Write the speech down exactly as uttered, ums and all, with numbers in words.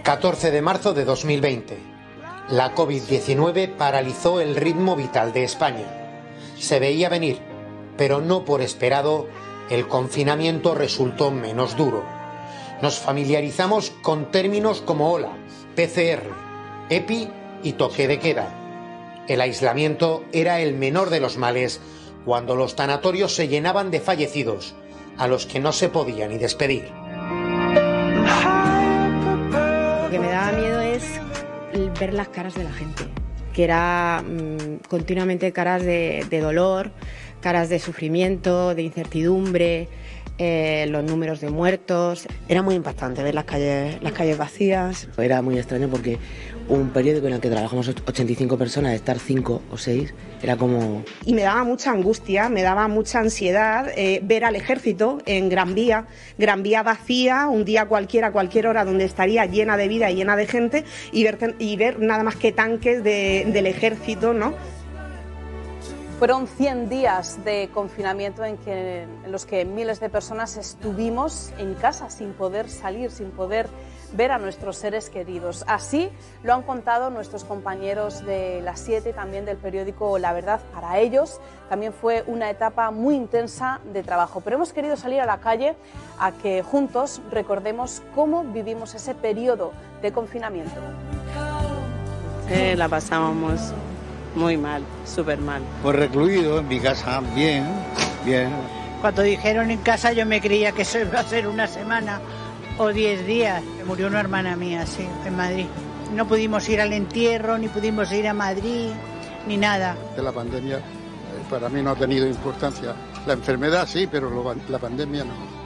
catorce de marzo de dos mil veinte. La COVID diecinueve paralizó el ritmo vital de España. Se veía venir, pero no por esperado, el confinamiento resultó menos duro. Nos familiarizamos con términos como ola, P C R, EPI y toque de queda. El aislamiento era el menor de los males cuando los tanatorios se llenaban de fallecidos, a los que no se podía ni despedir. Lo que me daba miedo es ver las caras de la gente, que era mmm, continuamente caras de, de dolor, caras de sufrimiento, de incertidumbre, eh, los números de muertos. Era muy impactante ver las calles, las calles vacías. Era muy extraño porque un periódico en el que trabajamos ochenta y cinco personas, estar cinco o seis, era como... Y me daba mucha angustia, me daba mucha ansiedad eh, ver al ejército en Gran Vía, Gran Vía vacía, un día cualquiera, a cualquier hora, donde estaría llena de vida y llena de gente, y ver, y ver nada más que tanques de, del ejército, ¿no? Fueron cien días de confinamiento en, que, en los que miles de personas estuvimos en casa sin poder salir, sin poder ver a nuestros seres queridos. Así lo han contado nuestros compañeros de La siete y también del periódico La Verdad. Para ellos también fue una etapa muy intensa de trabajo. Pero hemos querido salir a la calle a que juntos recordemos cómo vivimos ese periodo de confinamiento. Eh, la pasábamos muy mal, súper mal. Pues recluido en mi casa, bien, bien. Cuando dijeron en casa yo me creía que eso iba a ser una semana o diez días. Me murió una hermana mía, sí, en Madrid. No pudimos ir al entierro, ni pudimos ir a Madrid, ni nada. De la pandemia, para mí no ha tenido importancia. La enfermedad sí, pero la pandemia no.